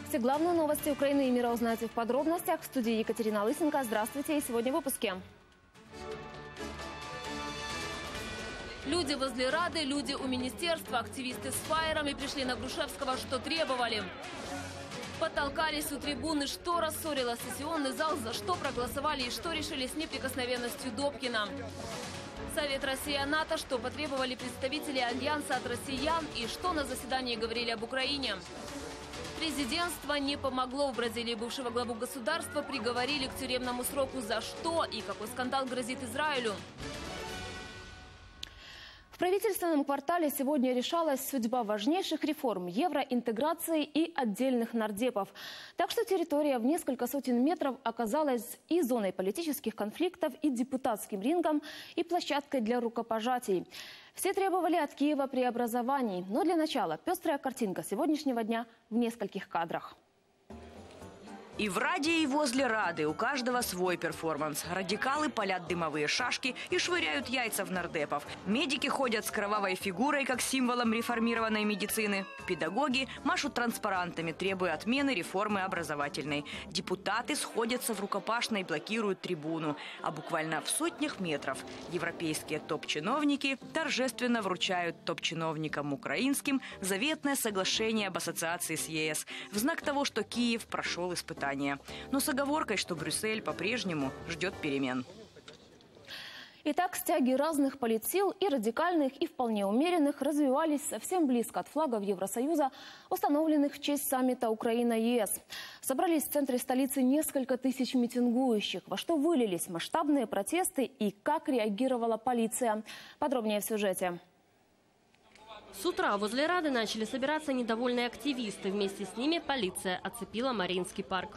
Все главные новости Украины и мира узнаете в подробностях. В студии Екатерина Лысенко. Здравствуйте. И сегодня в выпуске. Люди возле Рады, люди у министерства. Активисты с фаерами пришли на Грушевского, что требовали. Подтолкались у трибуны, что рассорило сессионный зал, за что проголосовали и что решили с неприкосновенностью Добкина. Совет Россия-НАТО, что потребовали представители Альянса от россиян и что на заседании говорили об Украине. Президентство не помогло. В Бразилии бывшего главу государства приговорили к тюремному сроку. За что и какой скандал грозит Израилю? В правительственном квартале сегодня решалась судьба важнейших реформ – евроинтеграции и отдельных нардепов. Так что территория в несколько сотен метров оказалась и зоной политических конфликтов, и депутатским рингом, и площадкой для рукопожатий. Все требовали от Киева преобразований. Но для начала пестрая картинка сегодняшнего дня в нескольких кадрах. И в Раде, и возле Рады у каждого свой перформанс. Радикалы палят дымовые шашки и швыряют яйца в нардепов. Медики ходят с кровавой фигурой, как символом реформированной медицины. Педагоги машут транспарантами, требуя отмены реформы образовательной. Депутаты сходятся в рукопашной и блокируют трибуну. А буквально в сотнях метров европейские топ-чиновники торжественно вручают топ-чиновникам украинским заветное соглашение об ассоциации с ЕС в знак того, что Киев прошел испытание. Но с оговоркой, что Брюссель по-прежнему ждет перемен. Итак, стяги разных политсил, и радикальных, и вполне умеренных, развивались совсем близко от флагов Евросоюза, установленных в честь саммита Украина-ЕС. Собрались в центре столицы несколько тысяч митингующих. Во что вылились масштабные протесты и как реагировала полиция? Подробнее в сюжете. С утра возле Рады начали собираться недовольные активисты. Вместе с ними полиция оцепила Маріїнський парк.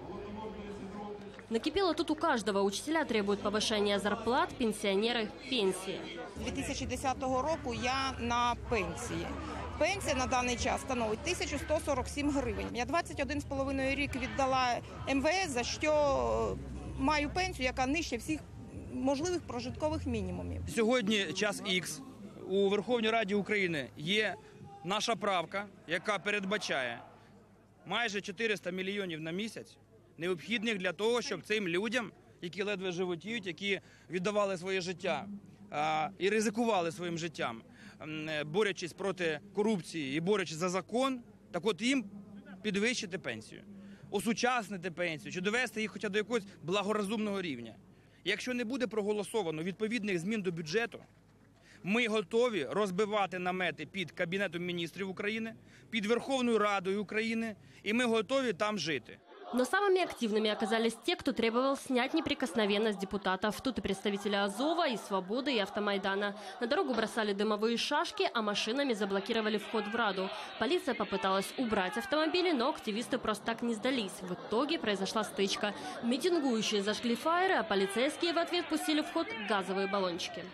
Накипело тут у каждого. Учителя требуют повышения зарплат, пенсионеры – пенсии. З 2010 року я на пенсії. Пенсія на даний час становить 1147 гривень. Я 21,5 рік віддала МВС, за що маю пенсію, яка нижче всіх можливих прожиткових мінімумів. Сьогодні час Х. У Верховній Раді України є наша правка, яка передбачає майже 400 мільйонів на місяць, необхідних для того, щоб цим людям, які ледве животіють, які віддавали своє життя і ризикували своїм життям, борючись проти корупції і борючись за закон, так от їм підвищити пенсію, осучаснити пенсію, чи довести їх хоча до якогось благорозумного рівня. Якщо не буде проголосовано відповідних змін до бюджету, ми готові розбивати намети під Кабінетом міністрів України, під Верховною Радою України, і ми готові там жити. Но самыми активными оказались те, кто требовал снять неприкосновенность депутатов. Тут и представители Азова, и Свободы, и Автомайдана. На дорогу бросали дымовые шашки, а машинами заблокировали вход в Раду. Полиция попыталась убрать автомобили, но активисты просто так не сдались. В итоге произошла стычка. Митингующие зажгли фаеры, а полицейские в ответ пустили в ход газовые баллончики.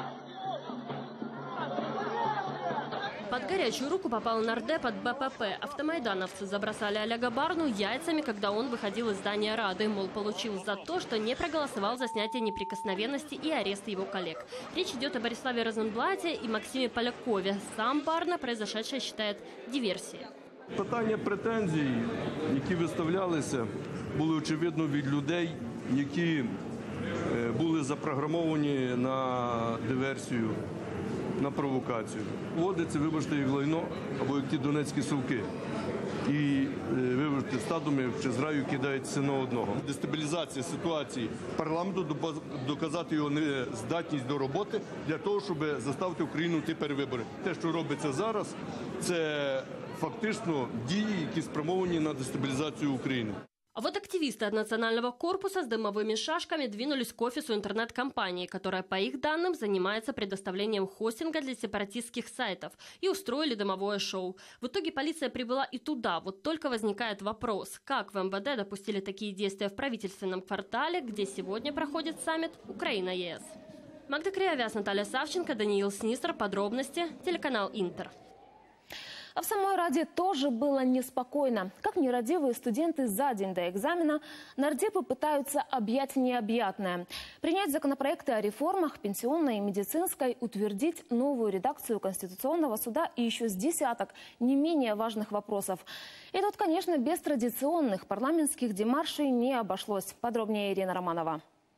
Под горячую руку попал нардеп от БПП. Автомайдановцы забросали Олега Барну яйцами, когда он выходил из здания Рады. Мол, получил за то, что не проголосовал за снятие неприкосновенности и арест его коллег. Речь идет о Бориславе Розенблате и Максиме Полякове. Сам Барна произошедшее считает диверсией. Питання претензій, які виставлялися, були очевидно від людей, які були запрограмовані на диверсію, на провокацію. Вводиться, вибачте, як лайно, або як ті донецькі совки. І, вибачте, стадами чи зраю кидається на одного. Дестабілізація ситуації парламенту, доказати його нездатність до роботи для того, щоб заставити Україну йти перевибори. Те, що робиться зараз, це фактично дії, які спрямовані на дестабілізацію України. А вот активисты от Национального корпуса с дымовыми шашками двинулись к офису интернет-компании, которая, по их данным, занимается предоставлением хостинга для сепаратистских сайтов, и устроили дымовое шоу. В итоге полиция прибыла и туда. Вот только возникает вопрос, как в МВД допустили такие действия в правительственном квартале, где сегодня проходит саммит Украина-ЕС. Магда Криавяс, Наталья Савченко, Даниил Снистер. Подробности. Телеканал Интер. А в самой Раде тоже было неспокойно. Как нерадивые студенты за день до экзамена, нардепы пытаются объять необъятное. Принять законопроекты о реформах пенсионной и медицинской, утвердить новую редакцию Конституционного суда и еще с десяток не менее важных вопросов. И тут, конечно, без традиционных парламентских демаршей не обошлось. Подробнее Ирина Романова.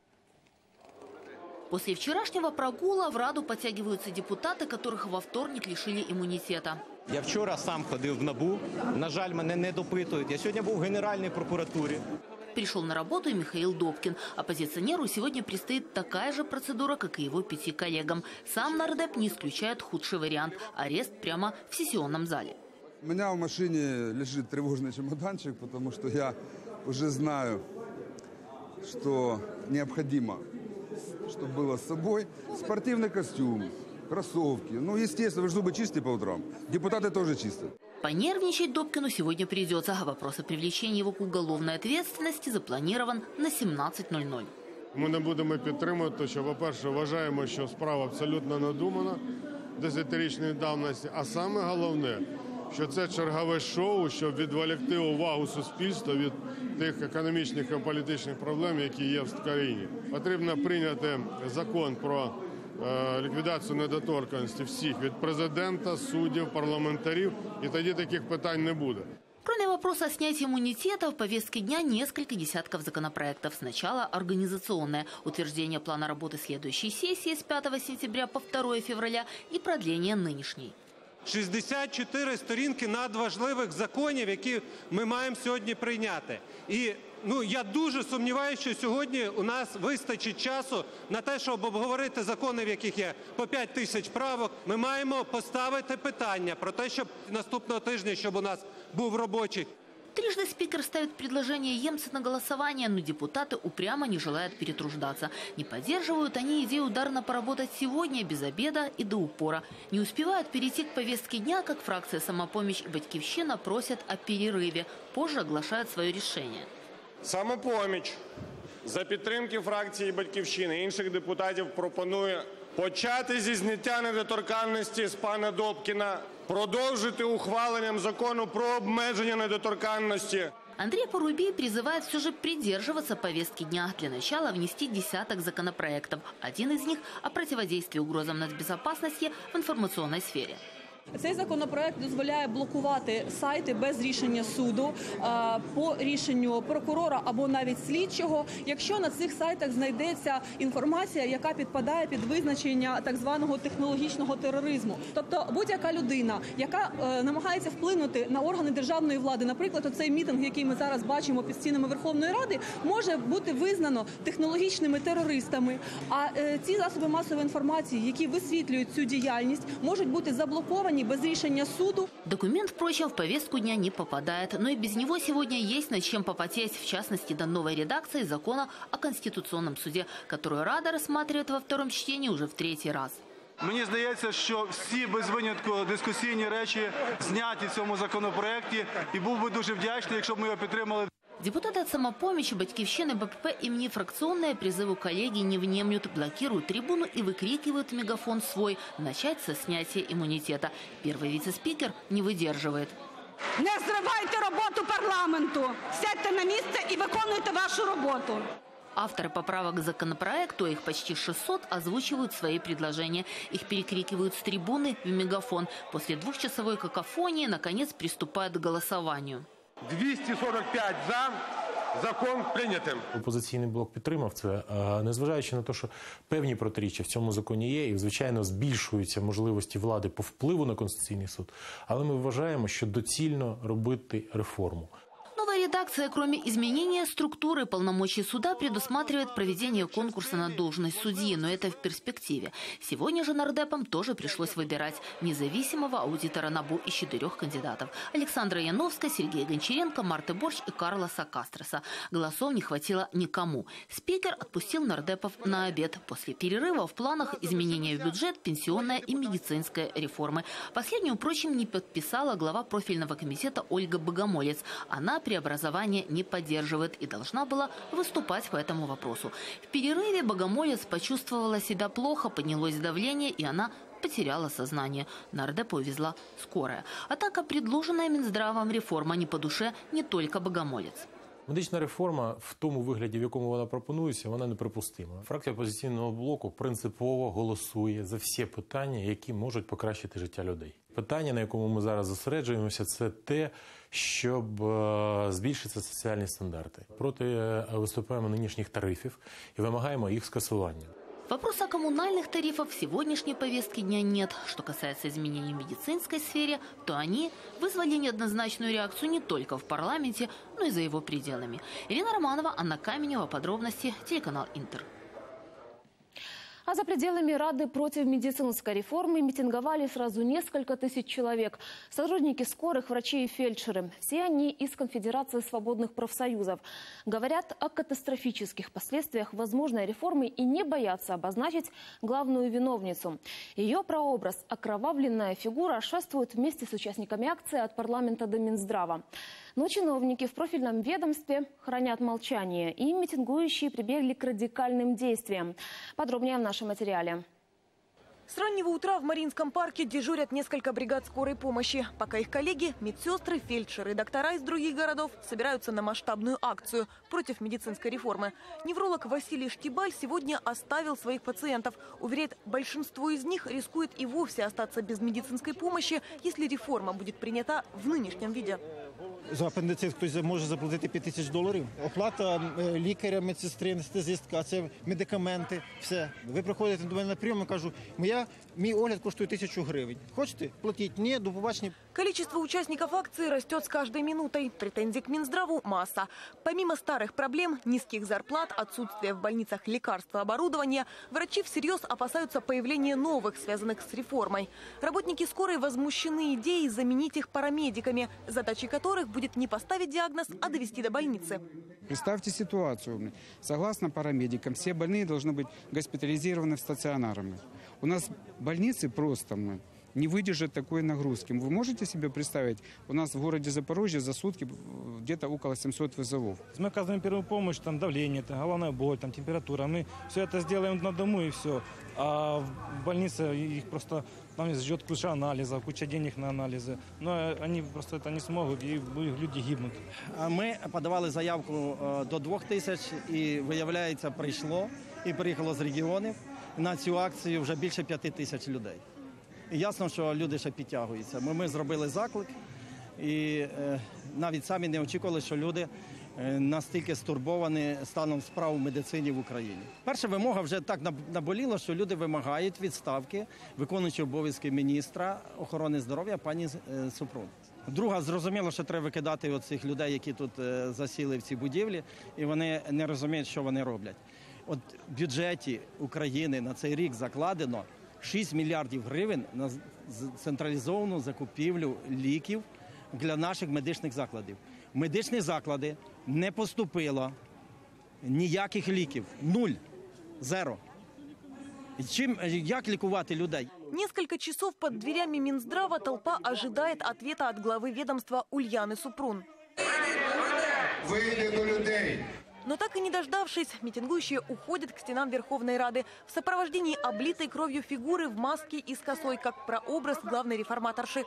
После вчерашнего прогула в Раду подтягиваются депутаты, которых во вторник лишили иммунитета. Я вчора сам ходив в НАБУ, на жаль, мене не допитують. Я сьогодні був в Генеральной прокуратуре. Пришел на работу и Михаил Добкин. Оппозиционеру сегодня предстоит такая же процедура, как и его 5 коллегам. Сам нардеп не исключает худший вариант – арест прямо в сессионном зале. У меня в машине лежит тревожный чемоданчик, потому что я уже знаю, что необходимо, чтобы было с собой спортивный костюм, кроссовки. Ну, естественно, вы же зубы чистите по утрам. Депутаты тоже чистят. Понервничать Добкину сегодня придется. Вопрос о привлечении его к уголовной ответственности запланирован на 17:00. Ми не будемо підтримувати, тому що, по-перше, вважаємо, що справа абсолютно надумана, 10-річної давності. А саме головне, що це чергове шоу, щоб відволікти увагу суспільства від тих економічних і політичних проблем, які є в країні. Потрібно прийняти закон про ліквідацію недоторканності всіх, від президента, суддів, парламентарів, і тоді таких питань не буде. Кроме вопроса о снятии иммунитета, в повестке дня несколько десятков законопроектов. Сначала организационное – утверждение плана работы следующей сессии с 5 сентября по 2 февраля и продление нынешней. 64 сторінки надважливих законів, які ми маємо сьогодні прийняти. І я дуже сумніваюся, що сьогодні у нас вистачить часу на те, щоб обговорити закони, в яких є по 5 тисяч правок. Ми маємо поставити питання про те, щоб наступного тижня, щоб у нас був робочий. Трижды спикер ставит предложение Емца на голосование, но депутаты упрямо не желают перетруждаться. Не поддерживают они идею ударно поработать сегодня, без обеда и до упора. Не успевают перейти к повестке дня, как фракция «Самопомощь» и «Батьківщина» просят о перерыве. Позже оглашают свое решение. «Самопоміч» за підтримки фракції «Батьківщини» і інших депутатів пропонує почати зі зняття недоторканності з пана Добкіна, продовжити ухваленням закону про обмеження недоторканності. Андрей Порубий призывает все же придерживаться повестки дня. Для начала внести десяток законопроектов. Один из них – о противодействии угрозам нацбезопасности в информационной сфере. Цей законопроект дозволяє блокувати сайти без рішення суду по рішенню прокурора або навіть слідчого, якщо на цих сайтах знайдеться інформація, яка підпадає під визначення так званого технологічного тероризму. Тобто будь-яка людина, яка намагається вплинути на органи державної влади, наприклад, оцей мітинг, який ми зараз бачимо під стінами Верховної Ради, може бути визнано технологічними терористами, а ці засоби масової інформації, які висвітлюють цю діяльність, можуть бути заблоковані без решения суду. Документ, впрочем, в повестку дня не попадает. Но и без него сегодня есть над чем попотеть, в частности, до новой редакции закона о Конституционном суде, которую Рада рассматривает во втором чтении уже в 3-й раз. Мені здається, що всі без винятку дискусійні речі зняті в цьому законопроекті, і був би дуже вдячний, якщо б ми його підтримали. Депутаты от «Самопомощи», «Батьківщины», БПП и внефракционные призыву коллеги не внемлют, блокируют трибуну и выкрикивают в мегафон свой «начать со снятия иммунитета». Первый вице-спикер не выдерживает. Не зривайте роботу парламенту! Сядьте на місце і виконуйте вашу роботу! Авторы поправок к законопроекту, их почти 600, озвучивают свои предложения. Их перекрикивают с трибуны в мегафон. После 2-часовой какофонии, наконец, приступают к голосованию. 245 за, закон прийнятим. Опозиційний блок підтримав це, незважаючи на те, що певні протиріччя в цьому законі є, і, звичайно, збільшуються можливості влади по впливу на Конституційний суд, але ми вважаємо, що доцільно робити реформу. Новая редакция, кроме изменения структуры полномочий суда, предусматривает проведение конкурса на должность судьи, но это в перспективе. Сегодня же нардепам тоже пришлось выбирать независимого аудитора НАБУ из 4 кандидатов. Александра Яновская, Сергея Гончаренко, Марты Борщ и Карлоса Кастроса. Голосов не хватило никому. Спикер отпустил нардепов на обед. После перерыва в планах изменения в бюджет, пенсионная и медицинская реформы. Последнюю, впрочем, не подписала глава профильного комитета Ольга Богомолец. Она преобразование не поддерживает и должна была выступать по этому вопросу. В перерыве Богомолец почувствовала себя плохо, поднялось давление, и она потеряла сознание. Нардепа увезла скорая. Однако предложенная Минздравом реформа не по душе не только богомолец. Медична реформа в тому вигляді, в якому вона пропонується, вона неприпустима. Фракція «Опозиційного блоку» принципово голосує за всі питання, які можуть покращити життя людей. Питання, на якому ми зараз зосереджуємося, це те, щоб збільшити соціальні стандарти. Проти виступаємо нинішніх тарифів і вимагаємо їх скасування. Вопроса коммунальных тарифов в сегодняшней повестке дня нет. Что касается изменений в медицинской сфере, то они вызвали неоднозначную реакцию не только в парламенте, но и за его пределами. Ирина Романова, Анна Каменева. Подробности. Телеканал «Интер». А за пределами Рады против медицинской реформы митинговали сразу несколько тысяч человек. Сотрудники скорых, врачи и фельдшеры. Все они из Конфедерации свободных профсоюзов. Говорят о катастрофических последствиях возможной реформы и не боятся обозначить главную виновницу. Ее прообраз, окровавленная фигура, шествует вместе с участниками акции от парламента до Минздрава. Но чиновники в профильном ведомстве хранят молчание, и митингующие прибегли к радикальным действиям. Подробнее в нашем материале. С раннего утра в Мариинском парке дежурят несколько бригад скорой помощи, пока их коллеги, медсестры, фельдшеры, доктора из других городов собираются на масштабную акцию против медицинской реформы. Невролог Василий Штибаль сегодня оставил своих пациентов. Уверяет, большинство из них рискует и вовсе остаться без медицинской помощи, если реформа будет принята в нынешнем виде. За апендицит хтось може заплатити $5000. Оплата лікаря, медсестри, анестезистка, а це медикаменти, все. Ви приходите до мене на прийом, я кажу, мій огляд коштує $1000. Хочете? Платіть. Ні, до побачення. Количество участников акции растет с каждой минутой. Претензий к Минздраву масса. Помимо старых проблем, низких зарплат, отсутствия в больницах лекарств и оборудования, врачи всерьез опасаются появления новых, связанных с реформой. Работники скорой возмущены идеей заменить их парамедиками, задачей которых будет не поставить диагноз, а довести до больницы. Представьте ситуацию. Согласно парамедикам, все больные должны быть госпитализированы в стационарах. У нас больницы просто не выдержат такой нагрузки. Вы можете себе представить, у нас в городе Запорожье за сутки где-то около 700 вызовов. Мы оказываем первую помощь, там давление, там, головная боль, там, температура. Мы все это сделаем на дому и все. А в больнице их просто там ждет куча анализов, куча денег на анализы. Но они просто это не смогут, и люди гибнут. Ми подавали заявку до 2000 і, виявляється, прийшло і приїхало з регіонів. На цю акцію вже більше 5000 людей. І ясно, що люди ще підтягуються. Ми зробили заклик і навіть самі не очікували, що люди настільки стурбовані станом справ у медицині в Україні. Перша вимога вже так наболіла, що люди вимагають відставки виконуючого обов'язки міністра охорони здоров'я пані Супрун. Друга, зрозуміло, що треба викидати оцих людей, які тут засіли в цій будівлі, і вони не розуміють, що вони роблять. От в бюджеті України на цей рік закладено 6 мільярдів гривень на централізовану закупівлю ліків для наших медичних закладів. В медичні заклади не поступило ніяких ліків. Нуль. Зеро. Як лікувати людей? Несколько часов под дверями Минздрава толпа ожидает ответа от главы ведомства Ульяны Супрун. Выйди до людей. Но так и не дождавшись, митингующие уходят к стенам Верховной Рады в сопровождении облитой кровью фигуры в маске и с косой, как прообраз главной реформаторши.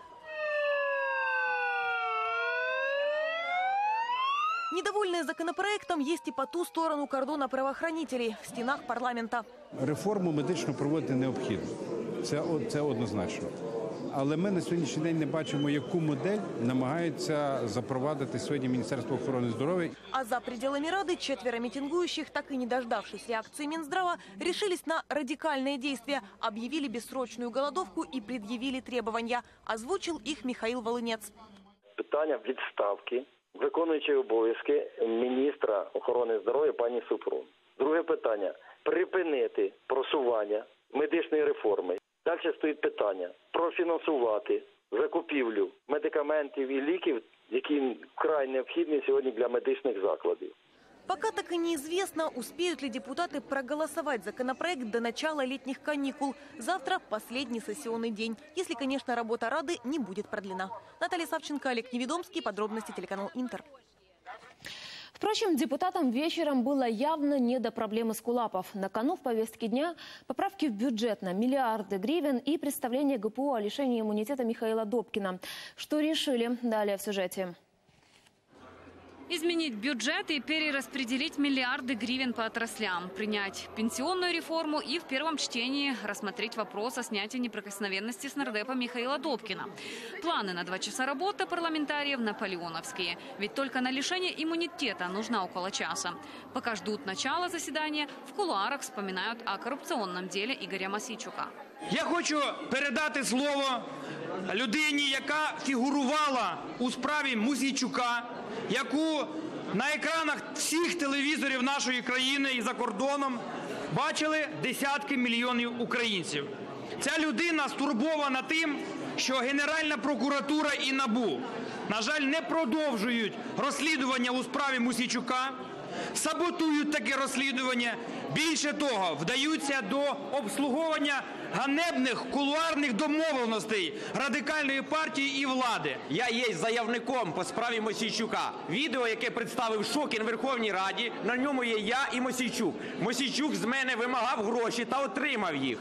Недовольные законопроектом есть и по ту сторону кордона правоохранителей в стенах парламента. Реформу медичну проводити необхідно. Це однозначно. Але ми на сьогоднішній день не бачимо, яку модель намагається запровадити сьогодні Міністерство охорони здоров'я. А за пределами Рады 4 митингующих, так и не дождавшись реакции Минздрава, решились на радикальные действия, объявили бессрочную голодовку и предъявили требования. Озвучил их Михаил Волынец. Питання відставки виконуючої обов'язки міністра охорони здоров'я пані Супрун. Друге питання – припинити просування медичної реформи. Далі стоїть питання – профінансувати закупівлю медикаментів і ліків, які вкрай необхідні сьогодні для медичних закладів. Пока так и неизвестно, успеют ли депутаты проголосовать законопроект до начала летних каникул. Завтра последний сессионный день, если, конечно, работа Рады не будет продлена. Наталья Савченко, Олег Неведомский. Подробности телеканал «Интер». Впрочем, депутатам вечером было явно не до проблемы скулапов. На кону в повестке дня поправки в бюджет на миллиарды гривен и представление ГПУ о лишении иммунитета Михаила Добкина. Что решили? Далее в сюжете. Изменить бюджет и перераспределить миллиарды гривен по отраслям. Принять пенсионную реформу и в первом чтении рассмотреть вопрос о снятии неприкосновенности с нардепа Михаила Добкина. Планы на 2 часа работы парламентариев наполеоновские. Ведь только на лишение иммунитета нужно около часа. Пока ждут начала заседания, в кулуарах вспоминают о коррупционном деле Игоря Мосійчука. Я хочу передати слово людині, яка фігурувала у справі Мосійчука, яку на екранах всіх телевізорів нашої країни і за кордоном бачили десятки мільйонів українців. Ця людина стурбована тим, що Генеральна прокуратура і НАБУ, на жаль, не продовжують розслідування у справі Мосійчука, саботують таке розслідування. Більше того, вдаються до обслуговування ганебних кулуарних домовленостей Радикальної партії і влади. Я є заявником по справі Мосійчука. Відео, яке представив Шокін в Верховній Раді, на ньому є я і Мосійчук. Мосійчук з мене вимагав гроші та отримав їх.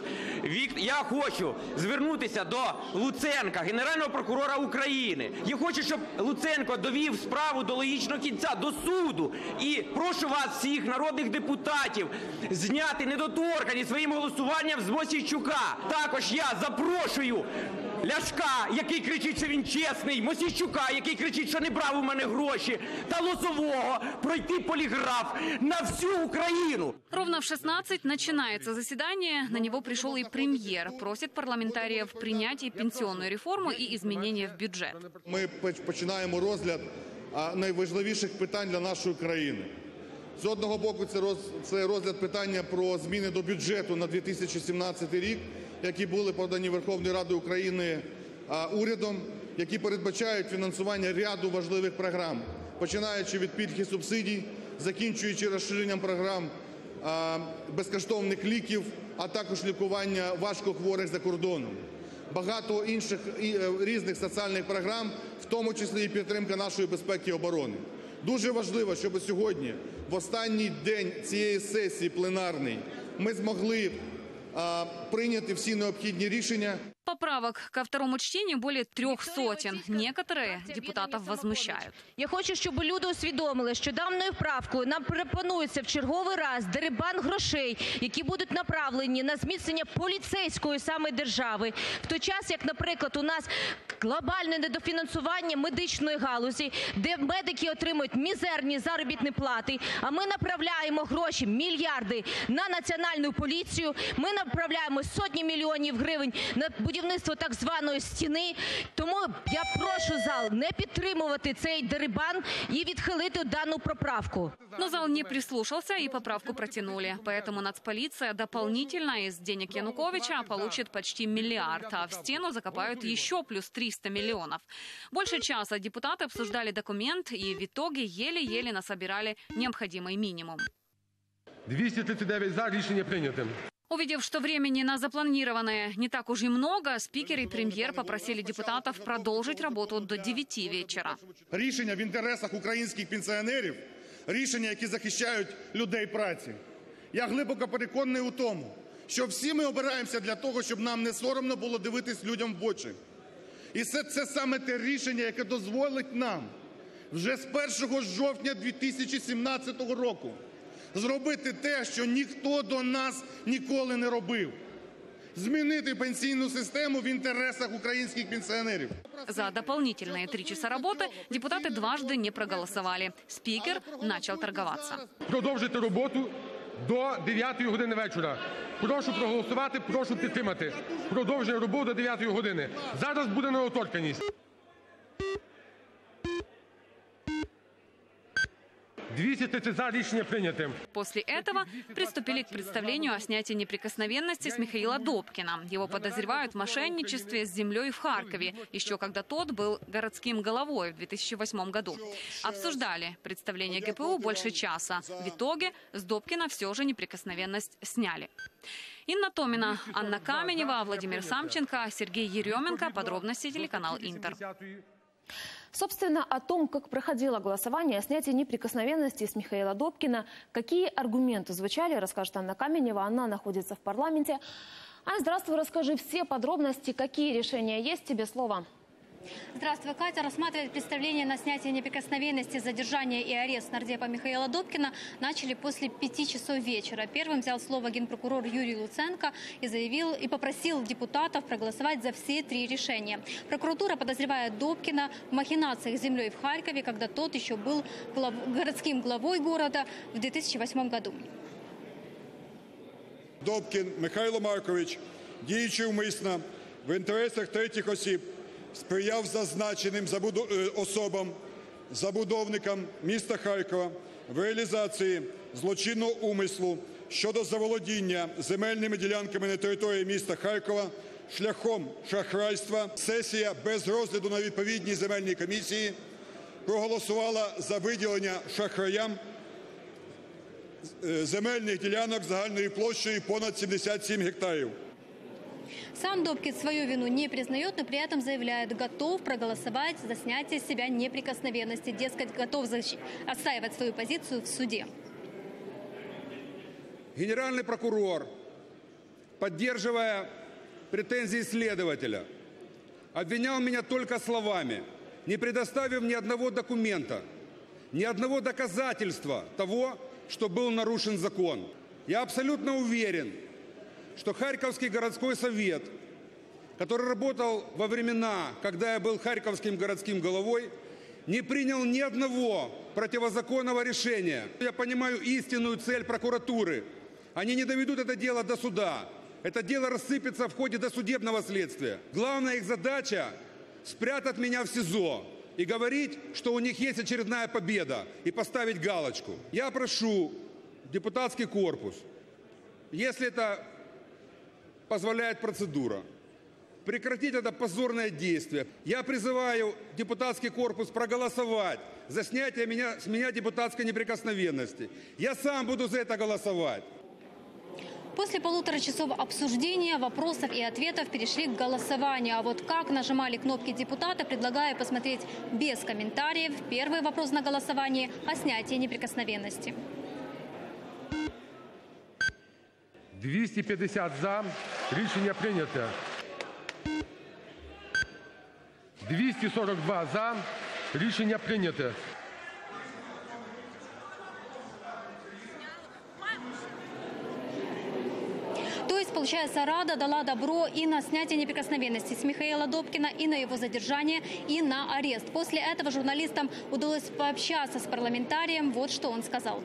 Я хочу звернутися до Луценка, Генерального прокурора України. Я хочу, щоб Луценко довів справу до логічного кінця, до суду. І прошу вас, всіх народних депутатів, зняти недоторканність своїм голосуванням з Мосійчука. Також я запрошую Ляшка, який кричить, що він чесний, Мосійчука, який кричить, що не брав у мене гроші, та Лозового пройти полиграф на всю Украину. Ровно в 16 начинается заседание. На него пришел и премьер. Просит парламентариев принять и пенсионную реформу, и изменения в бюджет. Ми починаємо розгляд найважливіших питань для нашої країни. З одного боку, це розгляд питання про зміни до бюджету на 2017 рік, які були подані Верховною Радою України урядом, які передбачають фінансування ряду важливих програм, починаючи від пільг і субсидій, закінчуючи розширенням програм безкоштовних ліків, а також лікування важкохворих за кордоном. Багато інших різних соціальних програм, в тому числі і підтримка нашої безпеки і оборони. Дуже важливо, щоб сьогодні, в останній день цієї сесії пленарної, ми змогли прийняти всі необхідні рішення. Поправок ко второму чтению более 300. Некоторые депутатов возмущают. Я хочу, щоб люди усвідомили, що даною правкою нам пропонується в черговий раз дерибан грошей, які будуть направлені на зміцнення поліцейської саме держави. В той час, як, наприклад, у нас глобальне недофінансування медичної галузі, де медики отримують мізерні заробітні плати, а ми направляємо гроші, мільярди, на національну поліцію, ми направляємо сотні мільйонів гривень на будівництво так званої стіни. Тому я прошу зал не підтримувати цей дерибан і відхилити дану поправку. Но зал не прислушался и поправку протянули. Поэтому нацполиция дополнительно из денег Януковича получит почти миллиард, а в стену закопают еще плюс 300 миллионов. Больше часа депутаты обсуждали документ и в итоге еле-еле насобирали необходимый минимум. 239 за, решение принято. Увидев, что времени на запланированное не так уж и много, спикер и премьер попросили депутатов продолжить работу до 9 вечера. Рішення в інтересах українських пенсіонерів, рішення, які захищають людей праці. Я глибоко переконаний у тому, що всі ми обираємося для того, щоб нам не соромно було дивитись людям в очі. І це саме те рішення, яке дозволить нам вже з 1 жовтня 2017 року зробити те, що ніхто до нас ніколи не робив. Змінити пенсійну систему в інтересах українських пенсіонерів. За дополнительные 3 часа работы депутаты дважды не проголосовали. Спикер начал торговаться. Продовжити роботу до 9 години вечора. Прошу проголосувати, прошу підтримати. Продовження роботи до 9 години. Зараз буде недоторканність. 230 за, решение принято. После этого приступили к представлению о снятии неприкосновенности с Михаила Добкина. Его подозревают в мошенничестве с землей в Харькове, еще когда тот был городским головой в 2008 году. Обсуждали представление ГПУ больше часа. В итоге с Добкина все же неприкосновенность сняли. Инна Томина, Анна Каменева, Владимир Самченко, Сергей Еременко. Подробности телеканал Интер. Собственно, о том, как проходило голосование о снятии неприкосновенности с Михаила Добкина, какие аргументы звучали, расскажет Анна Каменева. Она находится в парламенте. Ань, здравствуй, расскажи все подробности, какие решения есть. Тебе слово. Здравствуй, Катя. Рассматривать представление на снятие неприкосновенности, задержание и арест нардепа Михаила Добкина начали после 5 часов вечера. Первым взял слово генпрокурор Юрий Луценко и попросил депутатов проголосовать за все 3 решения. Прокуратура подозревает Добкина в махинациях с землей в Харькове, когда тот еще был городским главой города в 2008 году. Добкін Михайло Маркович, діючи умисно в інтересах третіх осіб, сприяв зазначеним особам, забудовникам міста Харкова в реалізації злочинного умислу щодо заволодіння земельними ділянками на території міста Харкова шляхом шахрайства. Сесія без розгляду на відповідній земельній комісії проголосувала за виділення шахраям земельных делянок загальной площадью понад 77 гектаров. Сам Добкин свою вину не признает, но при этом заявляет, готов проголосовать за снятие с себя неприкосновенности. Дескать, готов отстаивать свою позицию в суде. Генеральный прокурор, поддерживая претензии следователя, обвинял меня только словами, не предоставив ни одного документа, ни одного доказательства того, что был нарушен закон. Я абсолютно уверен, что Харьковский городской совет, который работал во времена, когда я был Харьковским городским головой, не принял ни одного противозаконного решения. Я понимаю истинную цель прокуратуры. Они не доведут это дело до суда. Это дело рассыпется в ходе досудебного следствия. Главная их задача – спрятать меня в СИЗО и говорить, что у них есть очередная победа, и поставить галочку. Я прошу депутатский корпус, если это позволяет процедура, прекратить это позорное действие. Я призываю депутатский корпус проголосовать за снятие с меня депутатской неприкосновенности. Я сам буду за это голосовать. После 1,5 часов обсуждения, вопросов и ответов перешли к голосованию. А вот как нажимали кнопки депутаты, предлагаю посмотреть без комментариев. Первый вопрос на голосовании о снятии неприкосновенности. 250 за. Рішення прийнято. 242 за. Рішення прийнято. То есть, получается, Рада дала добро и на снятие неприкосновенности с Михаила Добкина, и на его задержание, и на арест. После этого журналистам удалось пообщаться с парламентарием. Вот что он сказал.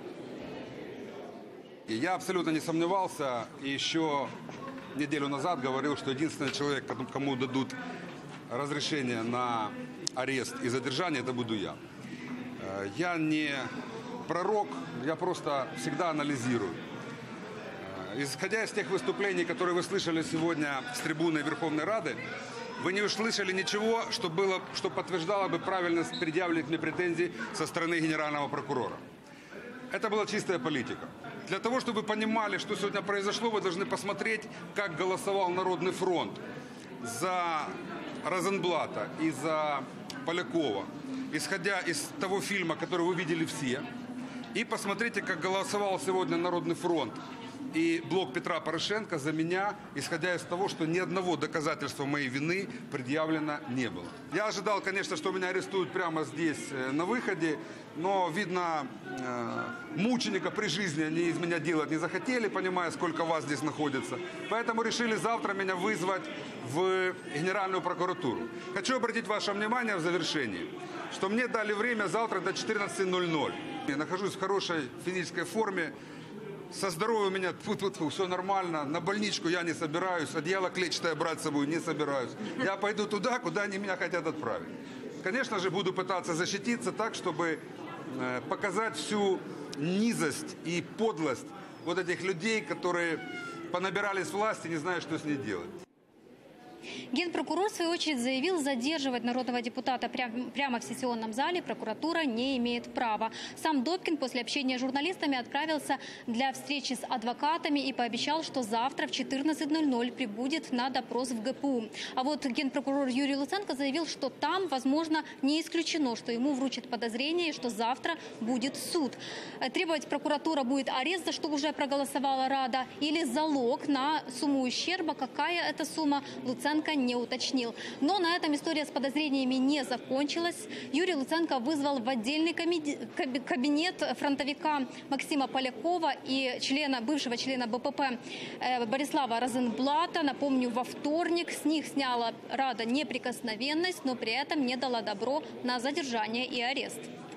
Я абсолютно не сомневался, и еще неделю назад говорил, что единственный человек, кому дадут разрешение на арест и задержание, это буду я. Я не пророк, я просто всегда анализирую. Исходя из тех выступлений, которые вы слышали сегодня с трибуны Верховной Рады, вы не услышали ничего, что подтверждало бы правильность предъявленных мне претензий со стороны генерального прокурора. Это была чистая политика. Для того, чтобы вы понимали, что сегодня произошло, вы должны посмотреть, как голосовал Народный фронт за Розенблата и за Полякова, исходя из того фильма, который вы видели все. И посмотрите, как голосовал сегодня Народный фронт и блок Петра Порошенко за меня, исходя из того, что ни одного доказательства моей вины предъявлено не было. Я ожидал, конечно, что меня арестуют прямо здесь, на выходе, но, видно, мученика при жизни они из меня делать не захотели, понимая, сколько вас здесь находится. Поэтому решили завтра меня вызвать в Генеральную прокуратуру. Хочу обратить ваше внимание в завершении, что мне дали время завтра до 14:00. Я нахожусь в хорошей физической форме. Со здоровьем у меня все нормально, на больничку я не собираюсь, одеяло клетчатое брать с собой не собираюсь. Я пойду туда, куда они меня хотят отправить. Конечно же, буду пытаться защититься так, чтобы показать всю низость и подлость вот этих людей, которые понабирались власти, не знают, что с ней делать. Генпрокурор, в свою очередь, заявил, задерживать народного депутата прямо в сессионном зале прокуратура не имеет права. Сам Добкин после общения с журналистами отправился для встречи с адвокатами и пообещал, что завтра в 14:00 прибудет на допрос в ГПУ. А вот генпрокурор Юрий Луценко заявил, что там, возможно, не исключено, что ему вручат подозрение и что завтра будет суд. Требовать прокуратура будет арест, за что уже проголосовала Рада, или залог на сумму ущерба. Какая это сумма, Луценко не уточнил. Но на этом история с подозрениями не закончилась. Юрий Луценко вызвал в отдельный кабинет фронтовика Максима Полякова и бывшего члена БПП Борислава Розенблата. Напомню, во вторник с них сняла Рада неприкосновенность, но при этом не дала добро на задержание и арест.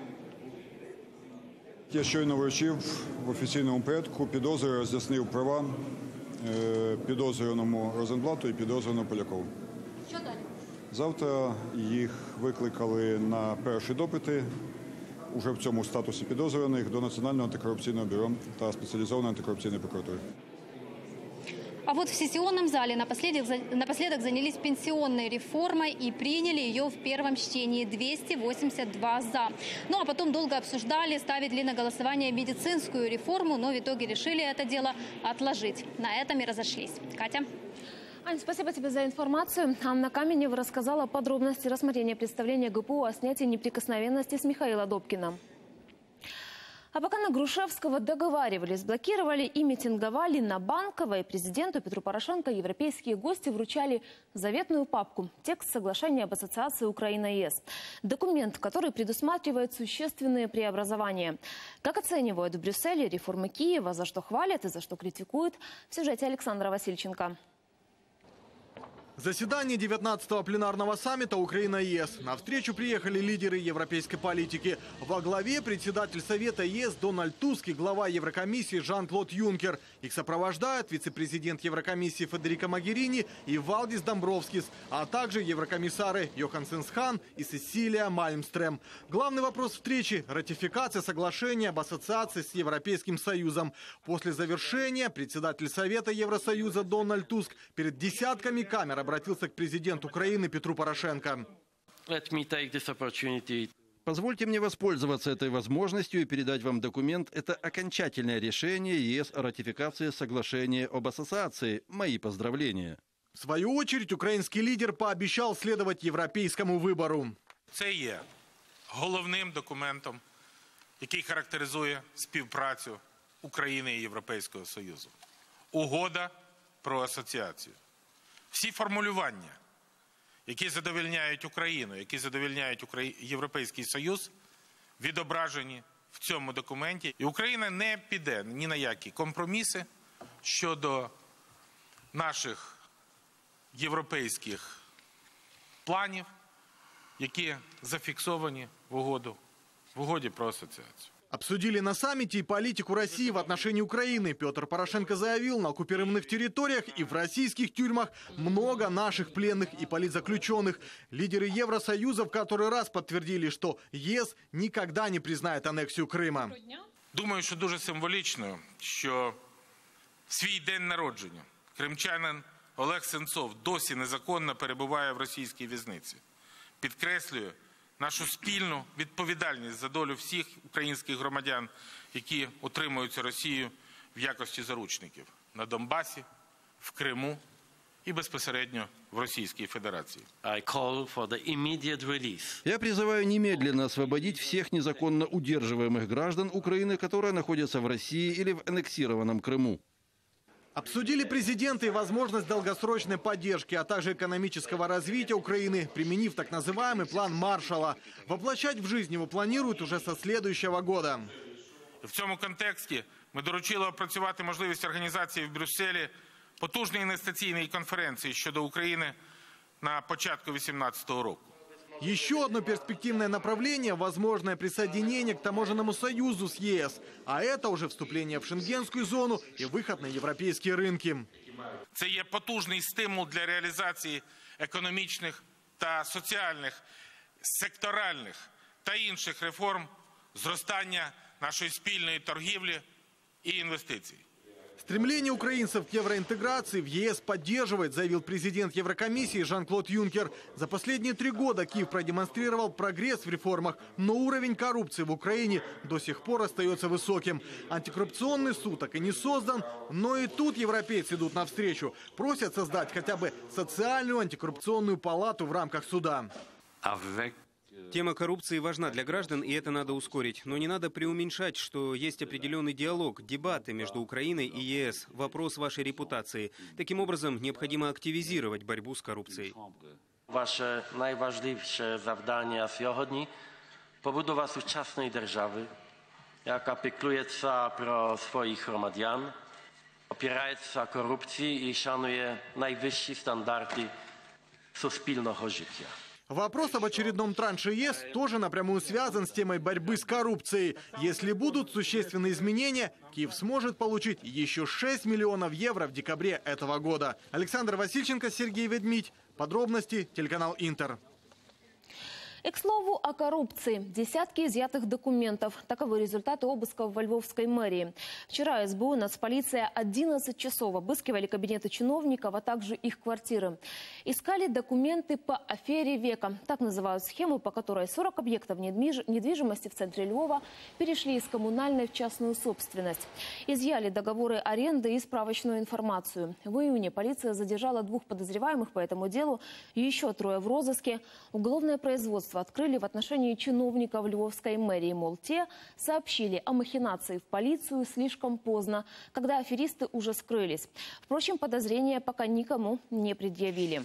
Я щойно вручив в офіційному порядку підозри, роз'яснив права підозрюваному Розенблату і підозрюваному Полякову. Що далі? Завтра їх викликали на перші допити уже в цьому статусі підозрюваних до Національного антикорупційного бюро та спеціалізованої антикорупційної прокуратури. А вот в сессионном зале напоследок занялись пенсионной реформой и приняли ее в первом чтении 282 «за». Ну а потом долго обсуждали, ставить ли на голосование медицинскую реформу, но в итоге решили это дело отложить. На этом и разошлись. Катя? Ань, спасибо тебе за информацию. Анна Каменева рассказала подробности рассмотрения представления ГПУ о снятии неприкосновенности с Михаила Добкина. А пока на Грушевского договаривались, блокировали и митинговали на Банковой, президенту Петру Порошенко европейские гости вручали заветную папку – текст соглашения об ассоциации Украина-ЕС. Документ, который предусматривает существенные преобразования. Как оценивают в Брюсселе реформы Киева, за что хвалят и за что критикуют – в сюжете Александра Васильченко. Заседание 19-го пленарного саммита Украина-ЕС. На встречу приехали лидеры европейской политики. Во главе председатель Совета ЕС Дональд Туск и глава Еврокомиссии Жан-Клод Юнкер. Их сопровождают вице-президент Еврокомиссии Федерико Могерини и Валдис Домбровскис, а также еврокомиссары Йоханнесен Хан и Сесилия Мальмстрем. Главный вопрос встречи – ратификация соглашения об ассоциации с Европейским Союзом. После завершения председатель Совета Евросоюза Дональд Туск перед десятками камер обратился к президенту Украины Петру Порошенко. Позвольте мне воспользоваться этой возможностью и передать вам документ. Это окончательное решение ЕС о ратификации соглашения об ассоциации. Мои поздравления. В свою очередь, украинский лидер пообещал следовать европейскому выбору. Це є головним документом, який характеризує співпрацю України і Європейського Союзу. Угода про асоціацію. Всі формулювання, які задовольняють Україну, які задовольняють Європейський Союз, відображені в цьому документі. І Україна не піде ні на які компроміси щодо наших європейських планів, які зафіксовані в угоді про асоціацію. Обсудили на саммите и политику России в отношении Украины. Петр Порошенко заявил, на оккупированных территориях и в российских тюрьмах много наших пленных и политзаключенных. Лидеры Евросоюза в который раз подтвердили, что ЕС никогда не признает аннексию Крыма. Думаю, що дуже символічно, що в свій день народження кримчанин Олег Сенцов досі незаконно перебуває в російській в'язниці. Підкреслює нашу спільну відповідальність за долю всіх українських громадян, які утримуються Росією в якості заручників на Донбасі, в Криму и безпосередньо в Российской Федерации. Я призываю немедленно освободить всех незаконно удерживаемых граждан Украины, которые находятся в России или в аннексированном Крыму. Обсудили президенты и возможность долгосрочной поддержки, а также экономического развития Украины, применив так называемый план Маршалла. Воплощать в жизнь его планируют уже со следующего года. В цьому контексті ми доручили опрацювати можливість організації в Брюсселі потужної інвестиційної конференції щодо України на початку 2018 року. Еще одно перспективное направление – возможное присоединение к таможенному союзу с ЕС. А это уже вступление в шенгенскую зону и выход на европейские рынки. Це є потужний стимул для реалізації економічних та соціальних, секторальних та інших реформ, зростання нашої спільної торгівлі і інвестицій. Стремление украинцев к евроинтеграции в ЕС поддерживает, заявил президент Еврокомиссии Жан-Клод Юнкер. За последние 3 года Киев продемонстрировал прогресс в реформах, но уровень коррупции в Украине до сих пор остается высоким. Антикоррупционный суд так и не создан, но и тут европейцы идут навстречу. Просят создать хотя бы социальную антикоррупционную палату в рамках суда. Тема коррупции важна для граждан, и это надо ускорить. Но не надо преуменьшать, что есть определенный диалог, дебаты между Украиной и ЕС, вопрос вашей репутации. Таким образом, необходимо активизировать борьбу с коррупцией. Ваше найважливіше завдання сьогодні – побудова сучасної держави, яка піклується про своїх громадян, опирається корупції і шанує найвищі стандарти суспільного життя. Вопрос об очередном транше ЕС тоже напрямую связан с темой борьбы с коррупцией. Если будут существенные изменения, Киев сможет получить еще 6 миллионов евро в декабре этого года. Александр Васильченко, Сергей Ведмидь. Подробности телеканал Интер. И, к слову, о коррупции. Десятки изъятых документов. Таковы результаты обысков во Львовской мэрии. Вчера СБУ и нацполиция 11 часов обыскивали кабинеты чиновников, а также их квартиры. Искали документы по афере века. Так называют схему, по которой 40 объектов недвижимости в центре Львова перешли из коммунальной в частную собственность. Изъяли договоры аренды и справочную информацию. В июне полиция задержала 2 подозреваемых по этому делу. Еще 3 в розыске. Уголовное производство открыли в отношении чиновников Львовской мэрии. Мол, те сообщили о махинации в полицию слишком поздно, когда аферисты уже скрылись. Впрочем, подозрения пока никому не предъявили.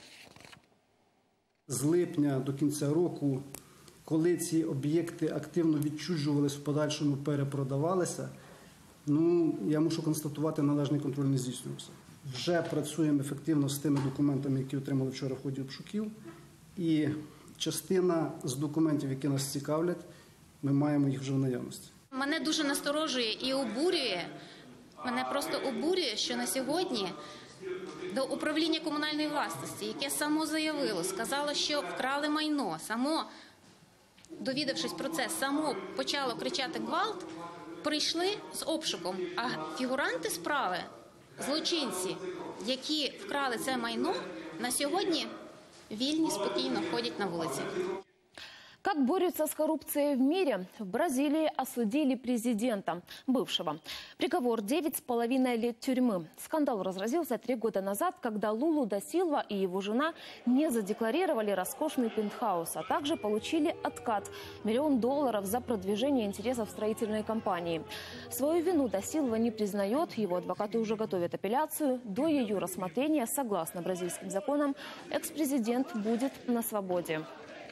З липня до кінця року, коли ці об'єкти активно відчужувалися, в подальшому перепродавалися, я мушу констатувати, належний контроль не здійснювався. Вже працюємо ефективно з тими документами, які отримали вчора в ході обшуків. І частина з документів, які нас цікавлять, ми маємо їх вже в наявності. Мене дуже насторожує і обурює, мене просто обурює, що на сьогодні до управління комунальної власності, яке само заявило, сказало, що вкрали майно, само, довідавшись про це, само почало кричати гвалт, прийшли з обшуком, а фігуранти справи, злочинці, які вкрали це майно, на сьогодні вільні, спокійно ходять на вулиці. Как борются с коррупцией в мире? В Бразилии осудили президента, бывшего. Приговор 9,5 лет тюрьмы. Скандал разразился 3 года назад, когда Лулу да Силва и его жена не задекларировали роскошный пентхаус, а также получили откат – $1 миллион за продвижение интересов строительной компании. Свою вину да Силва не признает, его адвокаты уже готовят апелляцию. До ее рассмотрения, согласно бразильским законам, экс-президент будет на свободе.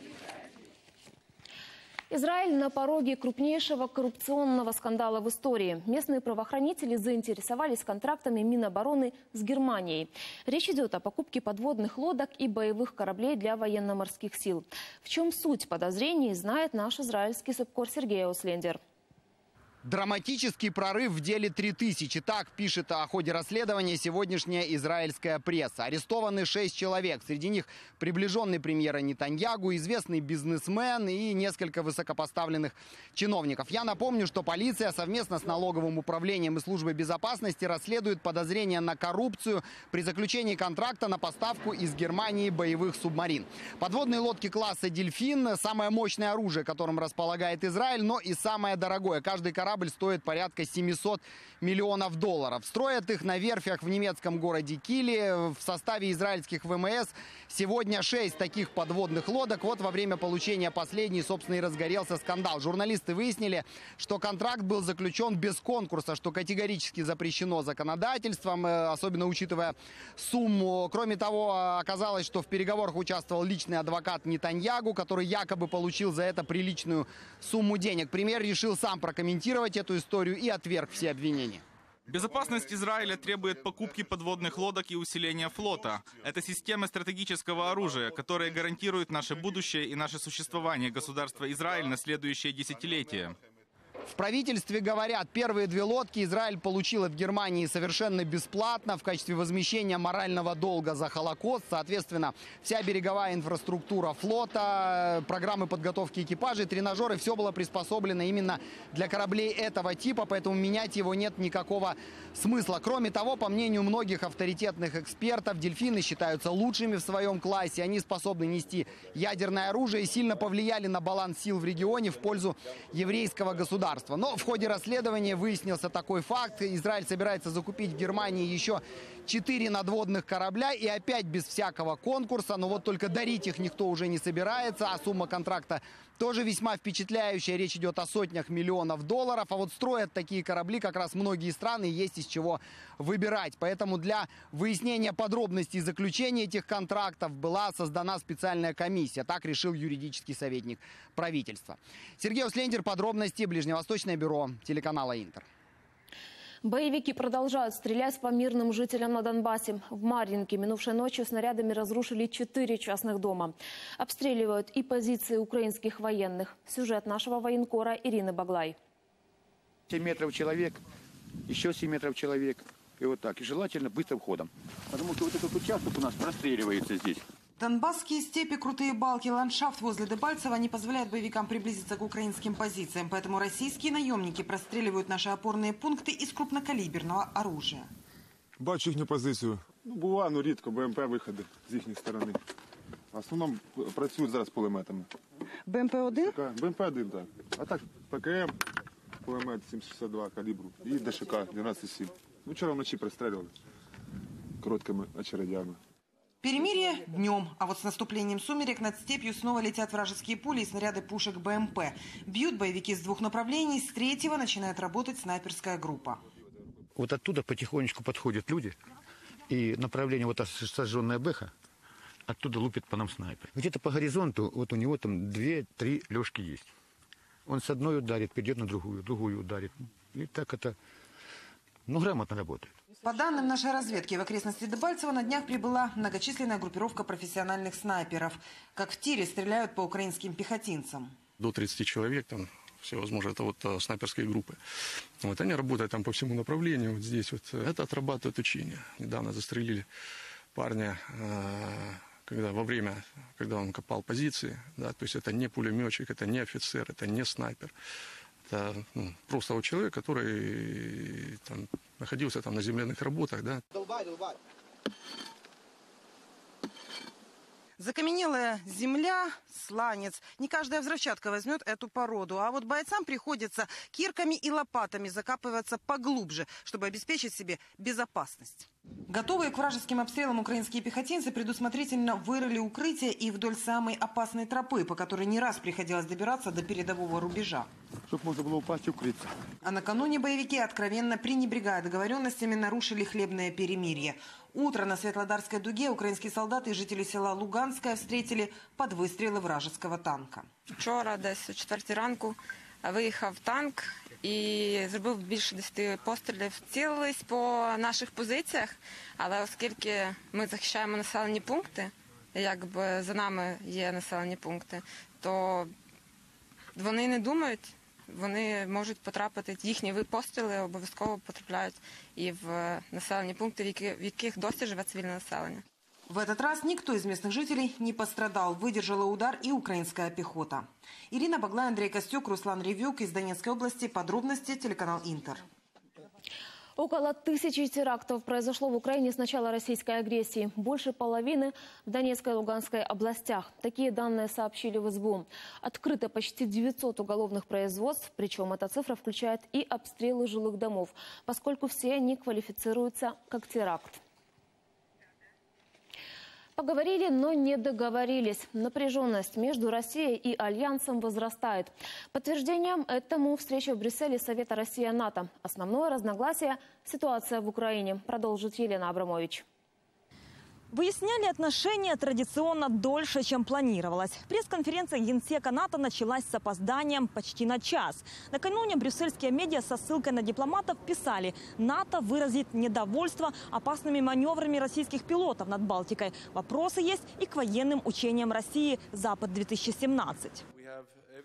Израиль на пороге крупнейшего коррупционного скандала в истории. Местные правоохранители заинтересовались контрактами Минобороны с Германией. Речь идет о покупке подводных лодок и боевых кораблей для военно-морских сил. В чем суть подозрений, знает наш израильский СОБКОР Сергей Ауслендер. Драматический прорыв в деле 3000. Так пишет о ходе расследования сегодняшняя израильская пресса. Арестованы 6 человек. Среди них приближенный премьера Нетаньягу, известный бизнесмен и несколько высокопоставленных чиновников. Я напомню, что полиция совместно с налоговым управлением и службой безопасности расследует подозрения на коррупцию при заключении контракта на поставку из Германии боевых субмарин. Подводные лодки класса «Дельфин» – самое мощное оружие, которым располагает Израиль, но и самое дорогое. Каждый корабль стоит порядка $700 миллионов. Строят их на верфях в немецком городе Киле. В составе израильских ВМС сегодня 6 таких подводных лодок. Вот во время получения последней, собственно, и разгорелся скандал. Журналисты выяснили, что контракт был заключен без конкурса, что категорически запрещено законодательством, особенно учитывая сумму. Кроме того, оказалось, что в переговорах участвовал личный адвокат Нетаньягу, который якобы получил за это приличную сумму денег. Премьер решил сам прокомментировать эту историю и отверг все обвинения. Безопасность Израиля требует покупки подводных лодок и усиления флота. Это система стратегического оружия, которая гарантирует наше будущее и наше существование государства Израиль на следующее десятилетие. В правительстве говорят, первые 2 лодки Израиль получил от Германии совершенно бесплатно в качестве возмещения морального долга за Холокост. Соответственно, вся береговая инфраструктура флота, программы подготовки экипажей, тренажеры, все было приспособлено именно для кораблей этого типа, поэтому менять его нет никакого смысла. Кроме того, по мнению многих авторитетных экспертов, дельфины считаются лучшими в своем классе. Они способны нести ядерное оружие и сильно повлияли на баланс сил в регионе в пользу еврейского государства. Но в ходе расследования выяснился такой факт. Израиль собирается закупить в Германии еще 4 надводных корабля и опять без всякого конкурса. Но вот только дарить их никто уже не собирается, а сумма контракта тоже весьма впечатляющая. Речь идет о сотнях миллионов долларов. А вот строят такие корабли как раз многие страны, есть из чего выбирать. Поэтому для выяснения подробностей заключения этих контрактов была создана специальная комиссия. Так решил юридический советник правительства. Сергей Услендер, подробности, Ближневосточное бюро телеканала «Интер». Боевики продолжают стрелять по мирным жителям на Донбассе. В Марьинке минувшей ночью снарядами разрушили 4 частных дома. Обстреливают и позиции украинских военных. Сюжет нашего военкора Ирины Баглай. 7 метров человек, еще 7 метров человек. И вот так. И желательно быстрым ходом. Потому что вот этот участок у нас простреливается здесь. Донбасские степи, крутые балки, ландшафт возле Дебальцева не позволяют боевикам приблизиться к украинским позициям. Поэтому российские наемники простреливают наши опорные пункты из крупнокалиберного оружия. Бачу їхню позицію. Буває, рідко БМП-виходи з їхньої сторони. В основному працюють зараз пулеметами. БМП-1? БМП-1, так. А так ПКМ, пулемет 762 калібру і ДШК 12,7. Вчора вночі прострілювали короткими очередями. Перемирие днем, а вот с наступлением сумерек над степью снова летят вражеские пули и снаряды пушек БМП. Бьют боевики с 2 направлений, с 3-го начинает работать снайперская группа. Вот оттуда потихонечку подходят люди, и направление, вот сожженная бэха, оттуда лупит по нам снайпер. Где-то по горизонту, вот у него там 2-3 лёжки есть. Он с одной ударит, перейдет на другую ударит. И так это, грамотно работает. По данным нашей разведки, в окрестности Дебальцева на днях прибыла многочисленная группировка профессиональных снайперов. Как в тире стреляют по украинским пехотинцам. До 30 человек, там всевозможно, это вот снайперские группы. Вот они работают там по всему направлению, вот здесь вот. Это отрабатывает учения. Недавно застрелили парня, когда он копал позиции. Да, то есть это не пулеметчик, это не офицер, это не снайпер. Это просто вот человек, который там находился там на земляных работах, да. Закаменелая земля, сланец. Не каждая взрывчатка возьмет эту породу. А вот бойцам приходится кирками и лопатами закапываться поглубже, чтобы обеспечить себе безопасность. Готовые к вражеским обстрелам украинские пехотинцы предусмотрительно вырыли укрытие и вдоль самой опасной тропы, по которой не раз приходилось добираться до передового рубежа. Чтобы можно было упасть и укрыться. А накануне боевики, откровенно пренебрегая договоренностями, нарушили хлебное перемирие. Утро на Светлодарской дуге украинские солдаты и жители села Луганское встретили под выстрелы вражеского танка. Вчора, десь о 4 ранку, виїхав танк і зробив більше 10 пострілів. Цілились по наших позиціях, але оскільки ми захищаємо населені пункти, якби за нами є населені пункти, то вони не думають, вони можуть потрапити, їхні постріли обов'язково потрапляють і в населені пункти, в яких досі живе цивільне населення. В этот раз никто из местных жителей не пострадал. Выдержала удар и украинская пехота. Ирина Баглай, Андрей Костюк, Руслан Ревюк из Донецкой области. Подробности телеканал «Интер». Около 1000 терактов произошло в Украине с начала российской агрессии. Больше половины в Донецкой и Луганской областях. Такие данные сообщили в СБУ. Открыто почти 900 уголовных производств. Причем эта цифра включает и обстрелы жилых домов, поскольку все они квалифицируются как теракт. Поговорили, но не договорились. Напряженность между Россией и Альянсом возрастает. Подтверждением этому встреча в Брюсселе Совета Россия-НАТО. Основное разногласие – ситуация в Украине. Продолжит Елена Абрамович. Выясняли отношения традиционно дольше, чем планировалось. Пресс-конференция Генсека НАТО началась с опозданием почти на час. Накануне брюссельские медиа со ссылкой на дипломатов писали: НАТО выразит недовольство опасными маневрами российских пилотов над Балтикой. Вопросы есть и к военным учениям России «Запад-2017».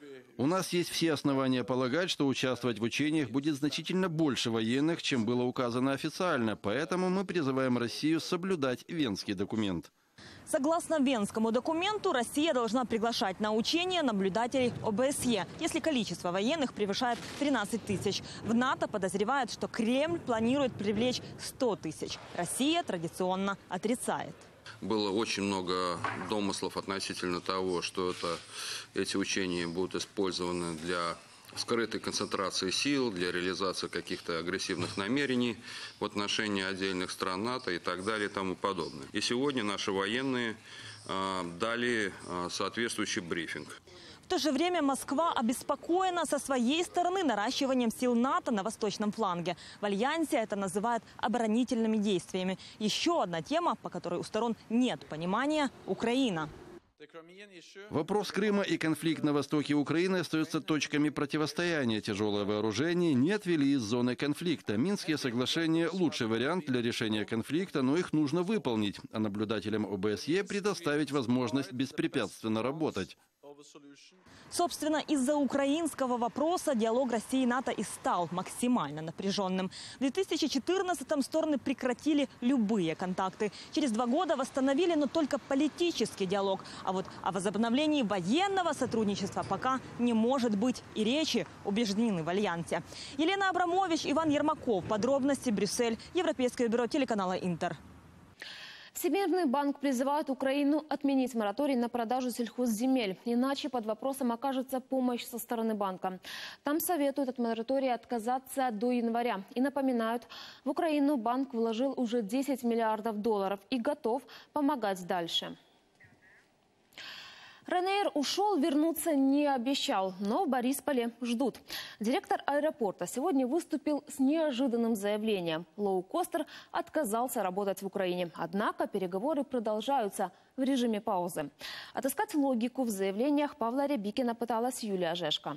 У нас есть все основания полагать, что участвовать в учениях будет значительно больше военных, чем было указано официально, поэтому мы призываем Россию соблюдать Венский документ. Согласно Венскому документу, Россия должна приглашать на учения наблюдателей ОБСЕ, если количество военных превышает 13 тысяч. В НАТО подозревают, что Кремль планирует привлечь 100 тысяч. Россия традиционно отрицает. Было очень много домыслов относительно того, что эти учения будут использованы для скрытой концентрации сил, для реализации каких-то агрессивных намерений в отношении отдельных стран НАТО и так далее и тому подобное. И сегодня наши военные дали соответствующий брифинг. В то же время Москва обеспокоена со своей стороны наращиванием сил НАТО на восточном фланге. В альянсе это называют оборонительными действиями. Еще одна тема, по которой у сторон нет понимания – Украина. Вопрос Крыма и конфликт на востоке Украины остаются точками противостояния. Тяжелое вооружение не отвели из зоны конфликта. Минские соглашения – лучший вариант для решения конфликта, но их нужно выполнить, а наблюдателям ОБСЕ предоставить возможность беспрепятственно работать. Собственно, из-за украинского вопроса диалог России и НАТО и стал максимально напряженным. В 2014-м стороны прекратили любые контакты. Через 2 года восстановили, но только политический диалог. А вот о возобновлении военного сотрудничества пока не может быть и речи, убеждены в альянсе. Елена Абрамович, Иван Ермаков. Подробности. Брюссель. Европейское бюро телеканала «Интер». Всемирный банк призывает Украину отменить мораторий на продажу сельхозземель. Иначе под вопросом окажется помощь со стороны банка. Там советуют от моратория отказаться до января. И напоминают, в Украину банк вложил уже 10 миллиардов долларов и готов помогать дальше. Ryanair ушел, вернуться не обещал, но в Борисполе ждут. Директор аэропорта сегодня выступил с неожиданным заявлением. Лоукостер отказался работать в Украине. Однако переговоры продолжаются в режиме паузы. Отыскать логику в заявлениях Павла Рябикина пыталась Юлия Жешко.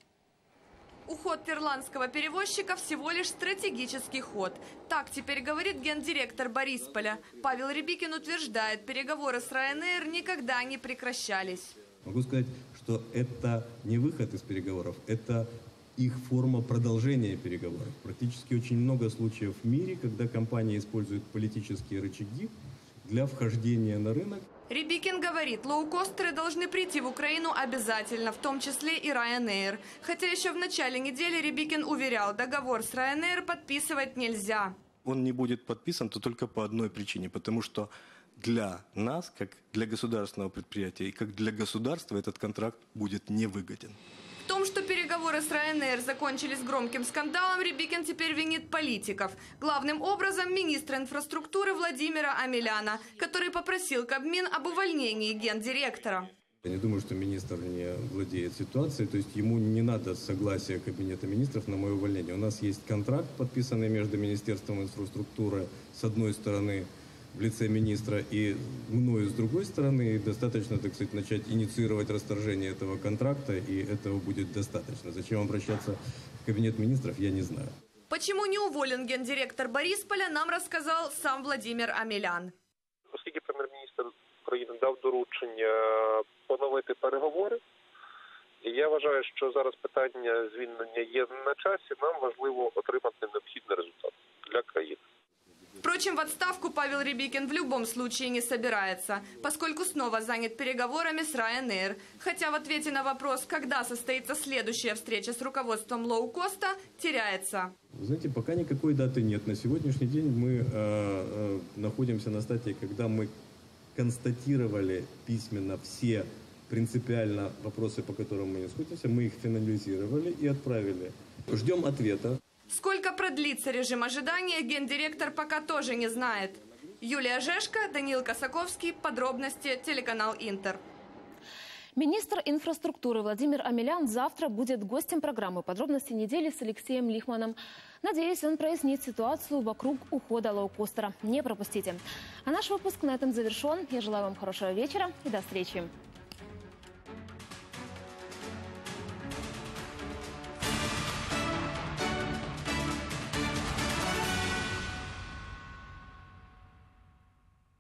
Уход ирландского перевозчика всего лишь стратегический ход. Так теперь говорит гендиректор Борисполя. Павел Рябикин утверждает, переговоры с Ryanair никогда не прекращались. Могу сказать, что это не выход из переговоров, это их форма продолжения переговоров. Практически очень много случаев в мире, когда компании используют политические рычаги для вхождения на рынок. Рябикин говорит, лоукостеры должны прийти в Украину обязательно, в том числе и Ryanair. Хотя еще в начале недели Рябикин уверял, договор с Ryanair подписывать нельзя. Он не будет подписан только по одной причине, потому что для нас, как для государственного предприятия и как для государства, этот контракт будет невыгоден. В том, что переговоры с Ryanair закончились громким скандалом, Рябикин теперь винит политиков. Главным образом министра инфраструктуры Владимира Омеляна, который попросил Кабмин об увольнении гендиректора. Я не думаю, что министр не владеет ситуацией, то есть ему не надо согласия Кабинета министров на мое увольнение. У нас есть контракт, подписанный между Министерством инфраструктуры с одной стороны, в лице министра, и мною с другой стороны. Достаточно, так сказать, начать инициировать расторжение этого контракта, и этого будет достаточно. Зачем обращаться в Кабинет министров, я не знаю. Почему не уволен гендиректор Борисполя, нам рассказал сам Владимир Омелян. Оскільки прем'єр-міністр України дав доручення поновити переговори, і я вважаю, що зараз питання звільнення є на часі, нам важливо отримати необхідний результат для країни. Впрочем, в отставку Павел Рябикин в любом случае не собирается, поскольку снова занят переговорами с Ryanair. Хотя в ответе на вопрос, когда состоится следующая встреча с руководством лоукоста, теряется. Знаете, пока никакой даты нет. На сегодняшний день мы находимся на стадии, когда мы констатировали письменно все принципиально вопросы, по которым мы не сходимся. Мы их финализировали и отправили. Ждем ответа. Сколько продлится режим ожидания, гендиректор пока тоже не знает. Юлия Жешко, Даниил Косаковский. Подробности. Телеканал «Интер». Министр инфраструктуры Владимир Омелян завтра будет гостем программы «Подробности недели» с Алексеем Лихманом. Надеюсь, он прояснит ситуацию вокруг ухода лоукостера. Не пропустите. А наш выпуск на этом завершен. Я желаю вам хорошего вечера и до встречи.